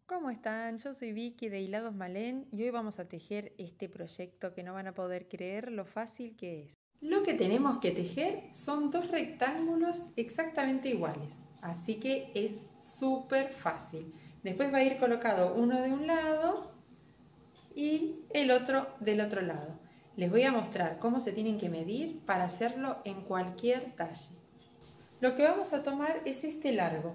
¿Cómo están? Yo soy Vicky de Hilados Malén y hoy vamos a tejer este proyecto que no van a poder creer lo fácil que es. Lo que tenemos que tejer son dos rectángulos exactamente iguales, así que es súper fácil. Después va a ir colocado uno de un lado y el otro del otro lado. Les voy a mostrar cómo se tienen que medir para hacerlo en cualquier talle. Lo que vamos a tomar es este largo.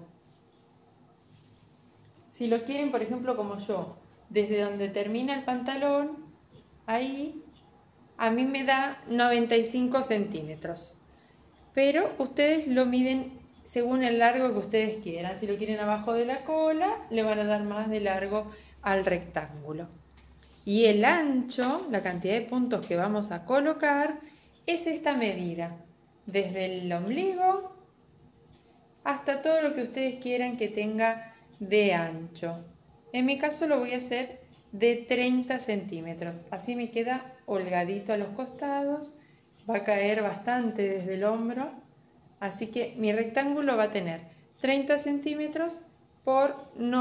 Si lo quieren, por ejemplo, como yo, desde donde termina el pantalón, ahí a mí me da 95 centímetros. Pero ustedes lo miden según el largo que ustedes quieran. Si lo quieren abajo de la cola, le van a dar más de largo al rectángulo. Y el ancho, la cantidad de puntos que vamos a colocar, es esta medida. Desde el ombligo hasta todo lo que ustedes quieran que tenga de ancho. En mi caso lo voy a hacer de 30 centímetros. Así me queda holgadito a los costados. Va a caer bastante desde el hombro. Así que mi rectángulo va a tener 30 centímetros por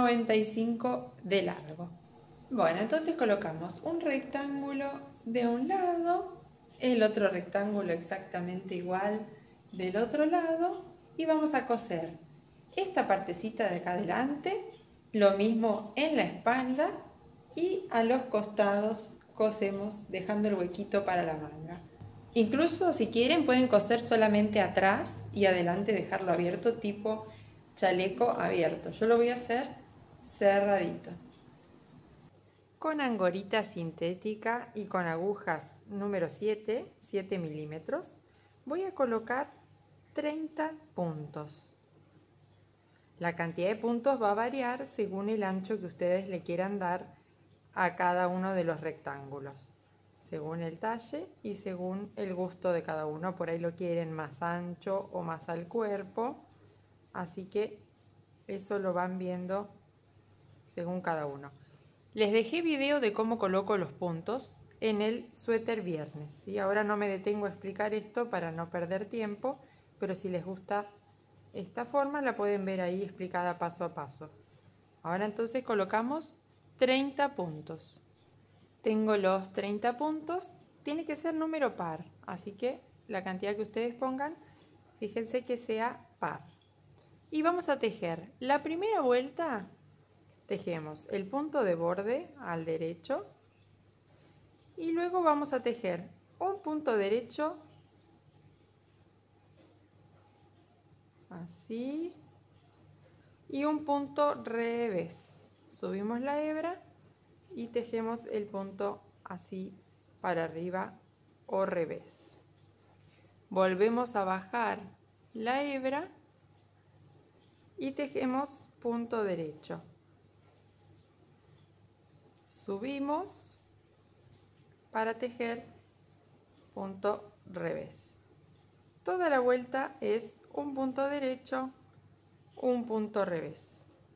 95 de largo. Bueno, entonces colocamos un rectángulo de un lado, el otro rectángulo exactamente igual del otro lado y vamos a coser esta partecita de acá adelante, lo mismo en la espalda y a los costados cosemos dejando el huequito para la manga. Incluso si quieren pueden coser solamente atrás y adelante dejarlo abierto tipo chaleco abierto. Yo lo voy a hacer cerradito. Con angorita sintética y con agujas número 7 milímetros, voy a colocar 30 puntos. La cantidad de puntos va a variar según el ancho que ustedes le quieran dar a cada uno de los rectángulos, según el talle y según el gusto de cada uno. Por ahí lo quieren más ancho o más al cuerpo, así que eso lo van viendo según cada uno. Les dejé video de cómo coloco los puntos en el suéter viernes, ¿sí? Ahora no me detengo a explicar esto para no perder tiempo, pero si les gusta esta forma la pueden ver ahí explicada paso a paso. Ahora entonces colocamos 30 puntos. Tengo los 30 puntos, tiene que ser número par, así que la cantidad que ustedes pongan, fíjense que sea par. Y vamos a tejer la primera vuelta. Tejemos el punto de borde al derecho y luego vamos a tejer un punto derecho, así, y un punto revés. Subimos la hebra y tejemos el punto así para arriba o revés. Volvemos a bajar la hebra y tejemos punto derecho. Subimos para tejer punto revés. Toda la vuelta es un punto derecho, un punto revés.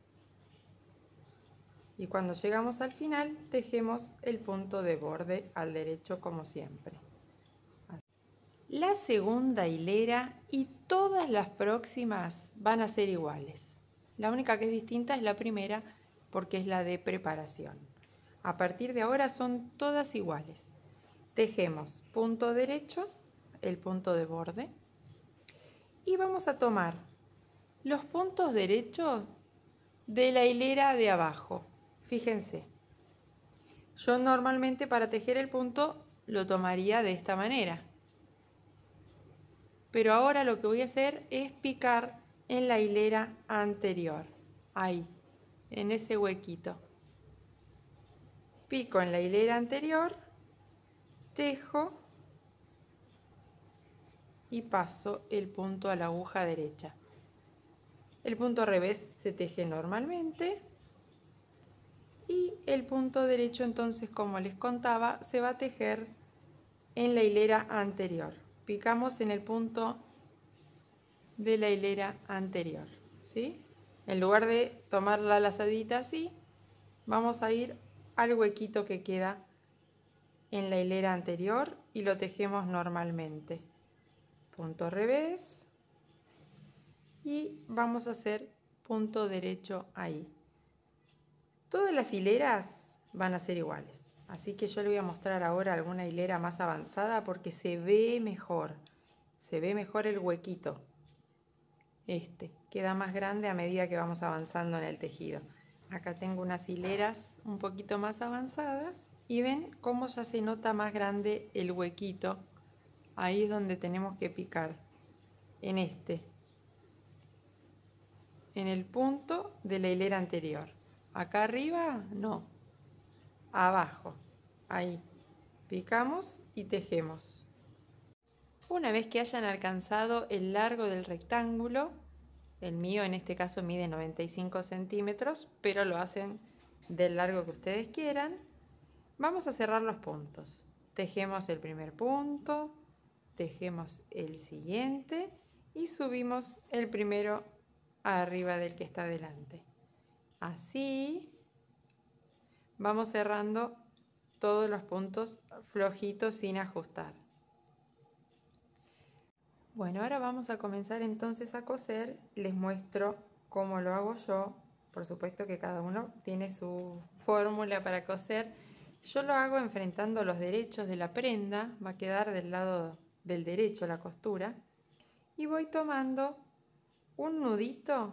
Y cuando llegamos al final, tejemos el punto de borde al derecho como siempre. La segunda hilera y todas las próximas van a ser iguales. La única que es distinta es la primera porque es la de preparación. A partir de ahora son todas iguales. Tejemos punto derecho, el punto de borde, y vamos a tomar los puntos derechos de la hilera de abajo. Fíjense, yo normalmente para tejer el punto lo tomaría de esta manera, pero ahora lo que voy a hacer es picar en la hilera anterior, ahí, en ese huequito. Pico en la hilera anterior, tejo y paso el punto a la aguja derecha. El punto revés se teje normalmente y el punto derecho, entonces, como les contaba, se va a tejer en la hilera anterior. Picamos en el punto de la hilera anterior, ¿sí? En lugar de tomar la lazadita así, vamos a ir al huequito que queda en la hilera anterior y lo tejemos normalmente. Punto revés y vamos a hacer punto derecho ahí. Todas las hileras van a ser iguales. Así que yo le voy a mostrar ahora alguna hilera más avanzada porque se ve mejor. Se ve mejor el huequito. Queda más grande a medida que vamos avanzando en el tejido. Acá tengo unas hileras un poquito más avanzadas y ven cómo ya se nota más grande el huequito. Ahí es donde tenemos que picar. En el punto de la hilera anterior. Acá arriba, no. Abajo. Ahí. Picamos y tejemos. Una vez que hayan alcanzado el largo del rectángulo, el mío en este caso mide 95 centímetros, pero lo hacen del largo que ustedes quieran, vamos a cerrar los puntos. Tejemos el primer punto, tejemos el siguiente y subimos el primero arriba del que está delante. Así vamos cerrando todos los puntos flojitos sin ajustar. Bueno, ahora vamos a comenzar entonces a coser. Les muestro cómo lo hago yo. Por supuesto que cada uno tiene su fórmula para coser. Yo lo hago enfrentando los derechos de la prenda. Va a quedar del lado del derecho la costura. Y voy tomando un nudito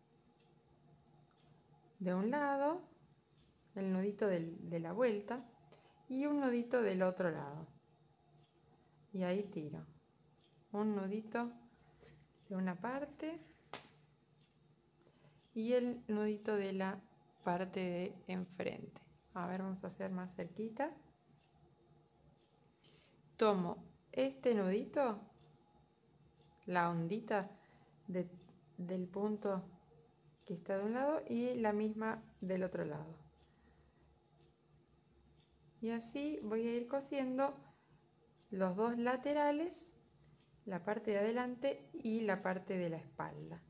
de un lado, el nudito de la vuelta, y un nudito del otro lado. Y ahí tiro. Un nudito de una parte y el nudito de la parte de enfrente. A ver, vamos a hacer más cerquita. Tomo este nudito, la ondita del punto que está de un lado y la misma del otro lado. Y así voy a ir cosiendo los dos laterales, la parte de adelante y la parte de la espalda.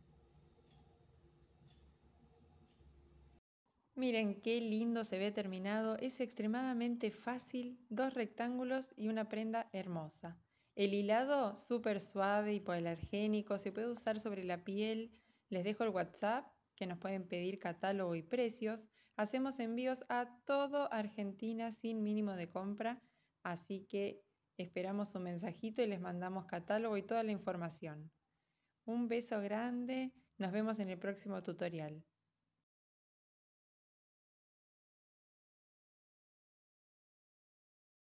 Miren qué lindo se ve terminado, es extremadamente fácil, dos rectángulos y una prenda hermosa. El hilado súper suave y hipoalergénico, se puede usar sobre la piel. Les dejo el WhatsApp que nos pueden pedir catálogo y precios. Hacemos envíos a todo Argentina sin mínimo de compra, así que esperamos un mensajito y les mandamos catálogo y toda la información. Un beso grande, nos vemos en el próximo tutorial.